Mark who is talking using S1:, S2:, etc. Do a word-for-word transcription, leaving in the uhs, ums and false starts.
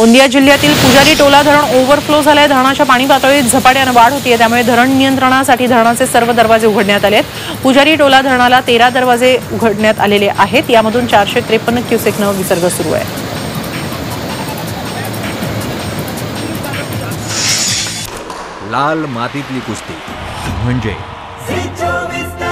S1: गोंदिया जिल्ह्यातील पुजारी टोला धरण ओव्हरफ्लो झाले. धरणाच्या पाणी पातळीत झपाट्याने वाढ होतीये, त्यामुळे धरण नियंत्रणासाठी धरणाचे सर्व दरवाजे उघडण्यात आले आहेत. पुजारी टोला धरणाला तेरा दरवाजे उघडण्यात आलेले आहेत. यामधून चारशे त्रेपन्न क्युसेकनं विसर्ग सुरू आहे.
S2: लाल मातीतली कुस्ती म्हणजे